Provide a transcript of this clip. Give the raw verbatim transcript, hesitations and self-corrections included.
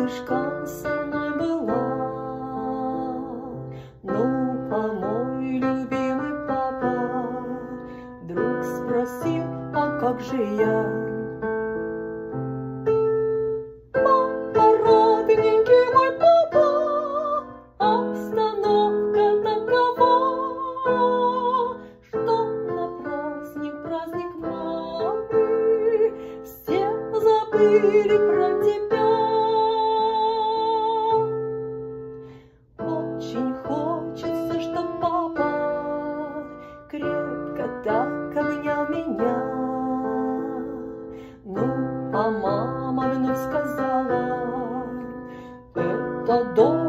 малышка со мной была. Ну, а мой любимый папа вдруг спросил, а как же я? Папа, родненький мой папа, обстановка такова, что на праздник, праздник мамы все забыли про тебя. Очень хочется, чтоб папа крепко так обнял меня. Ну, а мама вновь сказала: это дом.